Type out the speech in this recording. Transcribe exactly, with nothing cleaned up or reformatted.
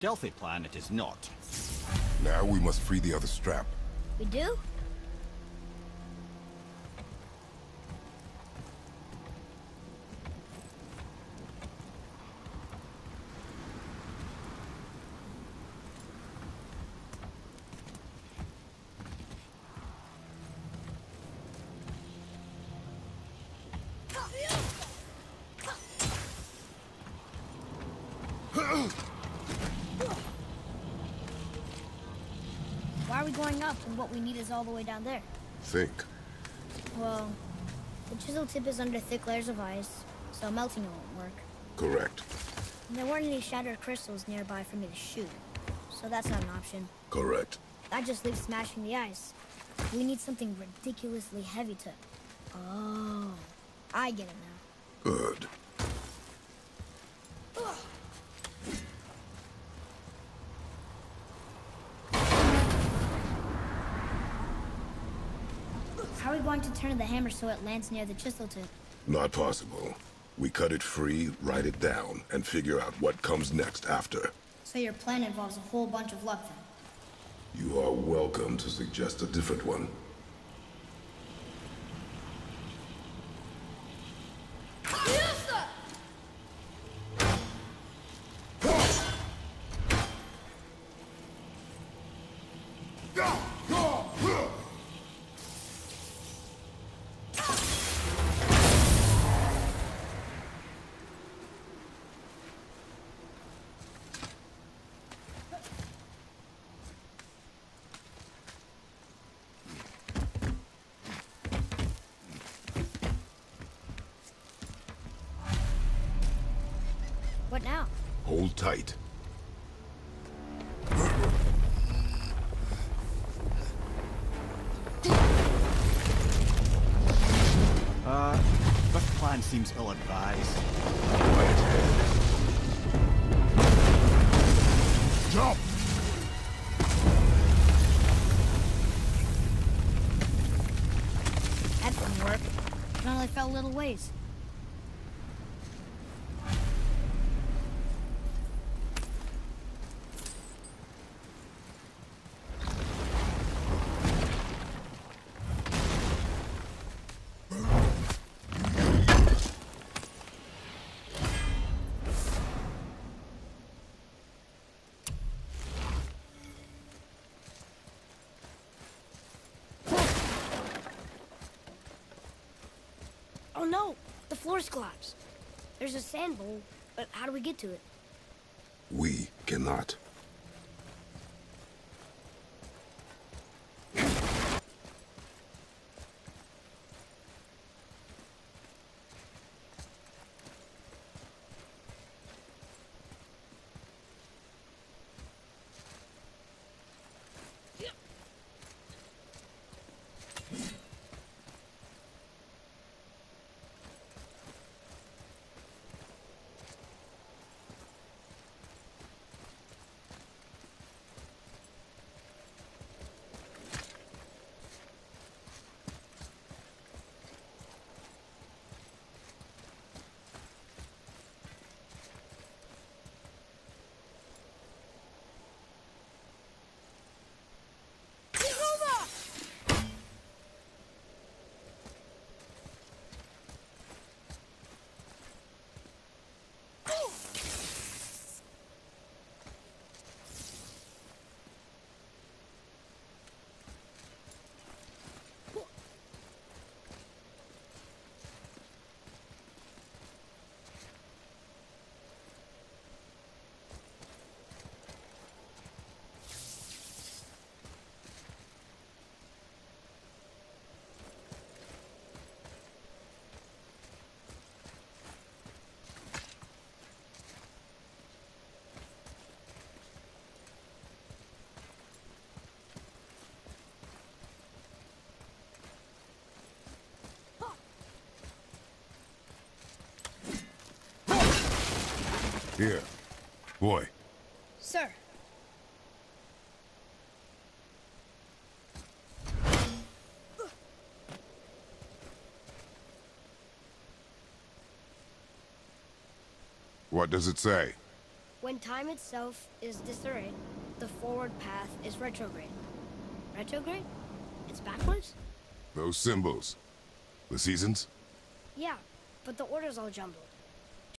stealthy plan it is not. Now we must free the other strap. We do? Why are we going up when what we need is all the way down there? Think. Well, the chisel tip is under thick layers of ice, so melting it won't work. Correct. And there weren't any shattered crystals nearby for me to shoot, so that's not an option. Correct. That just leaves smashing the ice. We need something ridiculously heavy to... Oh, I get it now. Good. How are we going to turn the hammer so it lands near the chisel tip? Not possible. We cut it free, write it down, and figure out what comes next after. So your plan involves a whole bunch of luck then? You are welcome to suggest a different one. What now? Hold tight. Uh, this plan seems ill-advised. Right ahead. Jump! That didn't work. It only fell little ways. Oh no! The floor's collapsed. There's a sand bowl, but how do we get to it? We cannot. Here. Boy. Sir. What does it say? When time itself is disarray, the forward path is retrograde. Retrograde? It's backwards? Those symbols. The seasons? Yeah, but the order's all jumbled.